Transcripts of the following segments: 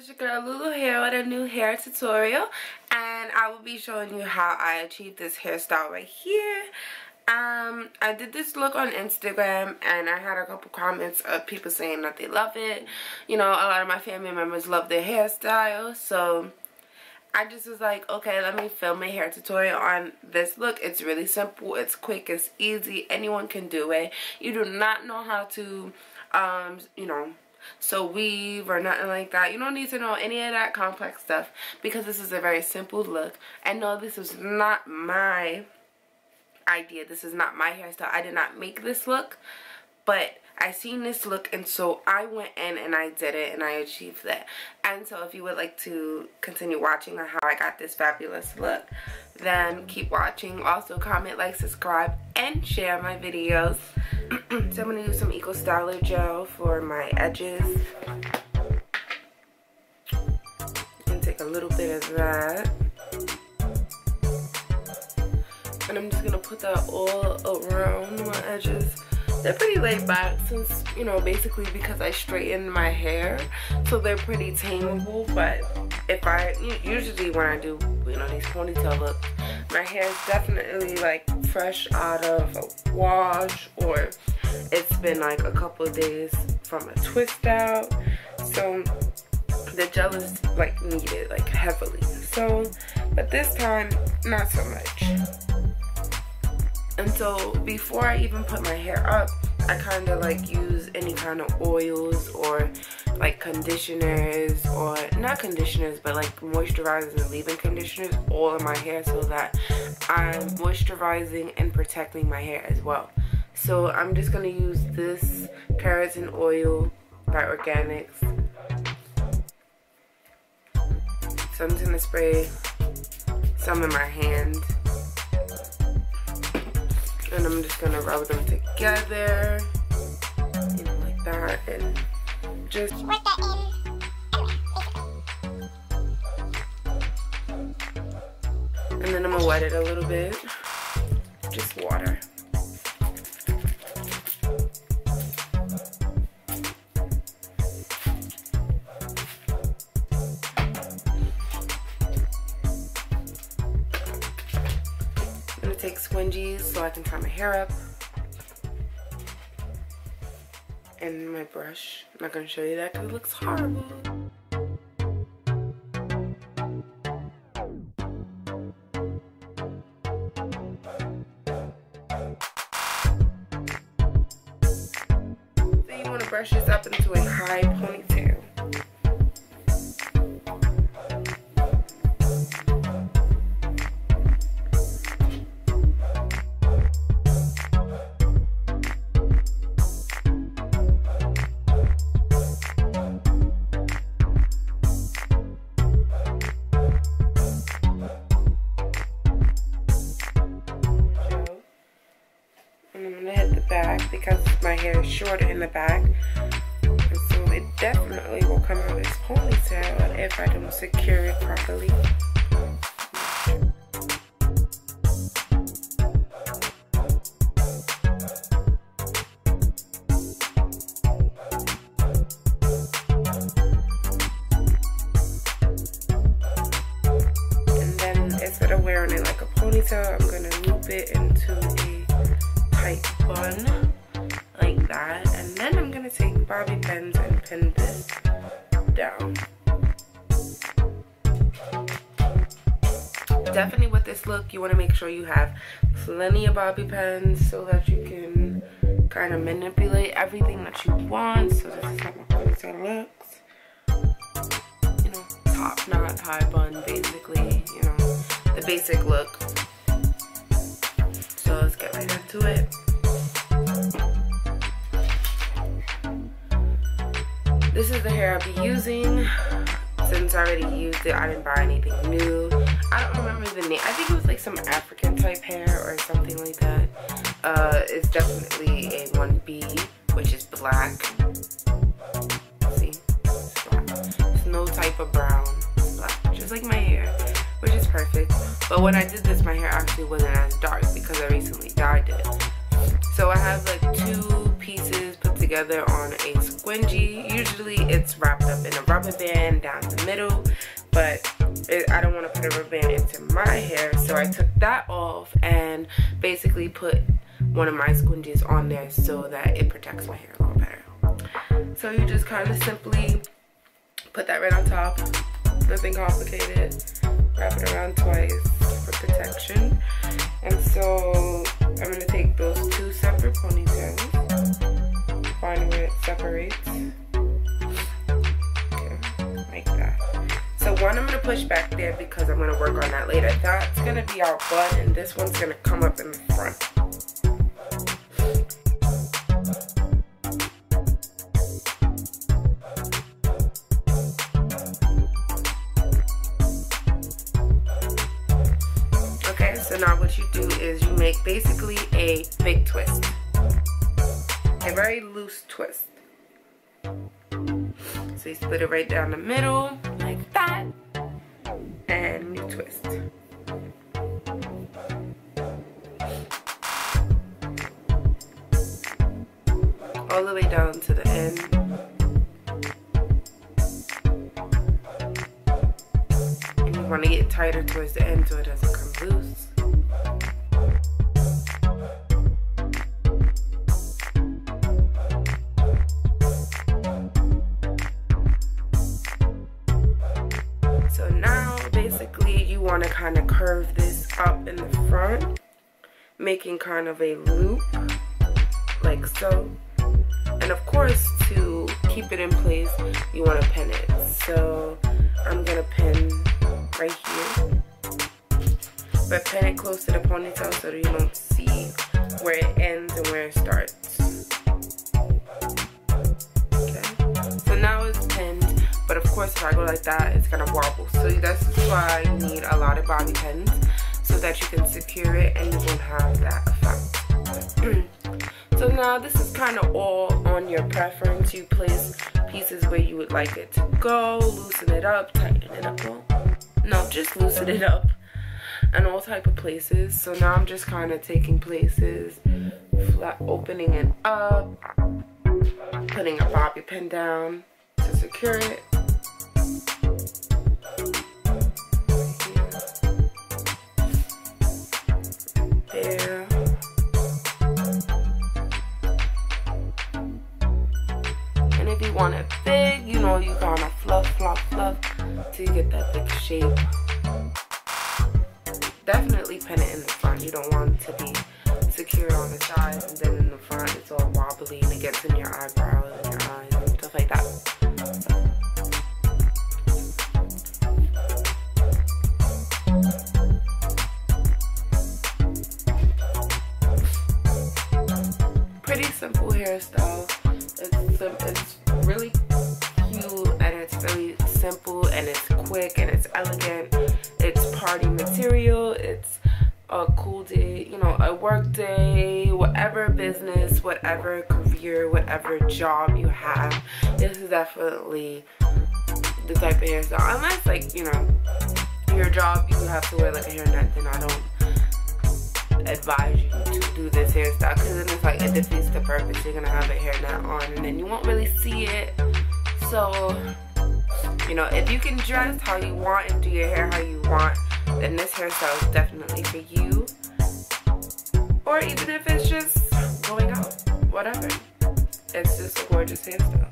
it's your girl Lulu here with a new hair tutorial, and I will be showing you how I achieved this hairstyle right here. I did this look on Instagram and I had a couple comments of people saying that they love it. You know, a lot of my family members love their hairstyle, so I just was like, okay, let me film a hair tutorial on this look. It's really simple, it's quick, it's easy, anyone can do it. You do not know how to you know, so weave or nothing like that. You don't need to know any of that complex stuff because this is a very simple look. And no, this is not my idea. This is not my hairstyle. I did not make this look, but I seen this look and so I went in and I did it and I achieved that. And so if you would like to continue watching on how I got this fabulous look, then keep watching. Also comment, like, subscribe, and share my videos. So I'm going to use some Eco Styler gel for my edges. You can take a little bit of that. And I'm just going to put that all around my edges. They're pretty laid back since, you know, basically because I straightened my hair. So they're pretty tameable, but if usually when I do, you know, these ponytail looks, my hair is definitely like fresh out of a wash, or it's been like a couple of days from a twist out. So the gel is like needed like heavily. So, but this time, not so much. And so before I even put my hair up, I kind of like use any kind of oils or like conditioners, or not conditioners, but like moisturizers and leave-in conditioners all in my hair so that I'm moisturizing and protecting my hair as well. So I'm just going to use this keratin oil by Organics. So I'm just going to spray some in my hand. And I'm just going to rub them together, you know, like that, and just work that in. And then I'm going to wet it a little bit, just water. Take squingies so I can tie my hair up, and my brush. I'm not going to show you that because it looks horrible. So you want to brush this up into a high ponytail. Back because my hair is shorter in the back, and so it definitely will come out as ponytail if I don't secure it properly. And then instead of wearing it like a ponytail, I'm gonna loop it into a tight bun like that, and then I'm gonna take bobby pins and pin this down. Definitely with this look, you want to make sure you have plenty of bobby pins so that you can kind of manipulate everything that you want. So this is how my ponytail looks. You know, top knot, high bun, basically, you know, the basic look. So let's get right into it. This is the hair I'll be using. Since I already used it, I didn't buy anything new. I don't remember the name. I think it was like some African type hair or something like that. It's definitely a 1B, which is black. See? There's no type of brown. It's black. Just like my hair, which is perfect. But when I did this, my hair actually wasn't as dark because I recently dyed it. So I have like two pieces put together on a squingy. Usually it's wrapped up in a rubber band down the middle, but I don't want to put a rubber band into my hair, so I took that off and basically put one of my squingies on there so that it protects my hair a little better. So you just kind of simply put that right on top, nothing complicated. Wrap it around twice for protection. And so I'm going to take those two separate ponytails, find where it separates. Okay, like that. So one I'm going to push back there because I'm going to work on that later. That's going to be our bun, and this one's going to come up in the front. So now what you do is you make basically a big twist, a very loose twist. So you split it right down the middle like that, and you twist. All the way down to the end. And you want to get tighter towards the end so it doesn't come loose. So now basically you want to kind of curve this up in the front, making kind of a loop like so. And of course, to keep it in place, you want to pin it. So I'm going to pin right here, but pin it close to the ponytail so that you don't see where it ends and where it starts. Okay, so now it's pinned, but of course if I go like that, it's gonna wobble. So this is why you need a lot of bobby pins, so that you can secure it and you won't have that effect. So now this is kind of all on your preference. You place pieces where you would like it to go, loosen it up, tighten it up. Well, no, just loosen it up, and all type of places. So now I'm just kind of taking places, flat, opening it up, putting a bobby pin down to secure it. There. And if you want it big, you know, you kind of fluff till you get that big shape. Definitely pin it in the front. You don't want it to be secure on the sides, and then in the front it's all wobbly and it gets in your eyebrows and your eyes and stuff like that. Pretty simple hairstyle. It's really cute, and it's really simple, and it's quick, and it's elegant. It's party material. It's a cool day, you know, a work day, whatever business, whatever career, whatever job you have. This is definitely the type of hairstyle. Unless, like, you know, your job you have to wear like a hairnet, then I don't advise you to do this hairstyle, because then it's like it defeats the purpose. You're gonna have a hairnet on and then you won't really see it. So, you know, if you can dress how you want and do your hair how you want, then this hairstyle is definitely for you. Or even if it's just going out, whatever, it's just a gorgeous hairstyle.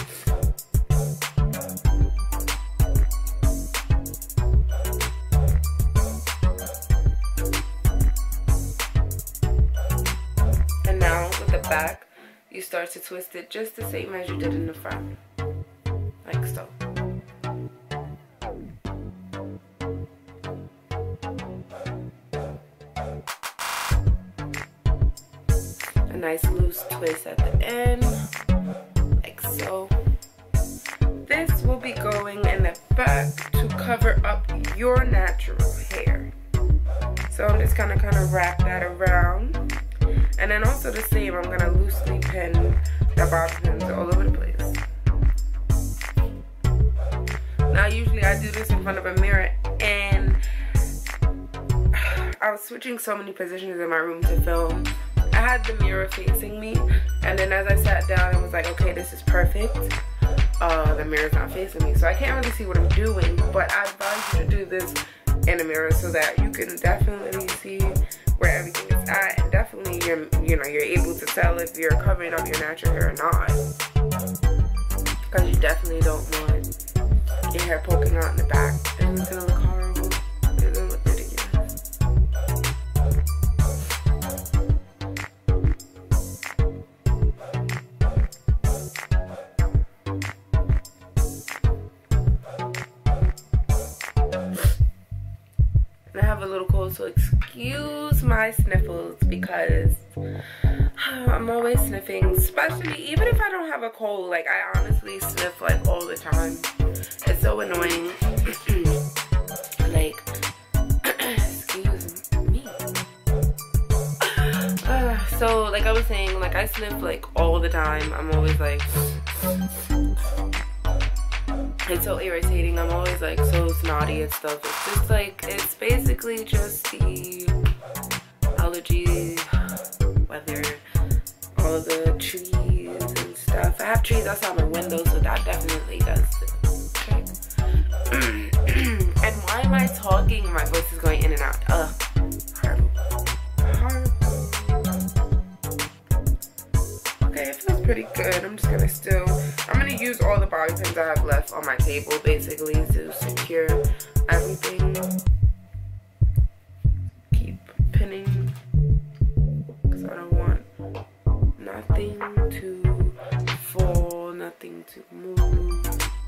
Back, you start to twist it just the same as you did in the front, like so. A nice loose twist at the end, like so. This will be going in the back to cover up your natural hair. So I'm just gonna kind of wrap that around. And then also the same, I'm going to loosely pin the bobby pins all over the place. Now usually I do this in front of a mirror, and I was switching so many positions in my room to film. I had the mirror facing me, and then as I sat down and was like, okay, this is perfect, the mirror's not facing me, so I can't really see what I'm doing. But I advise you to do this in a mirror so that you can definitely see where everything is at, and definitely you're able to tell if you're covering up your natural hair or not, because you definitely don't want your hair poking out in the back, and it's gonna look horrible. It's gonna look ridiculous. And I have a little cold, so excuse my sniffles because I'm always sniffing, especially even if I don't have a cold. Like, I honestly sniff like all the time. It's so annoying. Like, excuse me. So like I was saying, like I sniff like all the time. I'm always like, it's so irritating. I'm always like so snotty and stuff. It's just like, it's basically just the allergy, weather, all the trees and stuff. I have trees outside my window, so that definitely does the trick. And why am I talking? My voice is going in and out. Horrible. Horrible. Okay, it feels pretty good. I'm gonna use all the bobby pins I have left on my table basically to secure everything. Keep pinning because I don't want nothing to fall, nothing to move.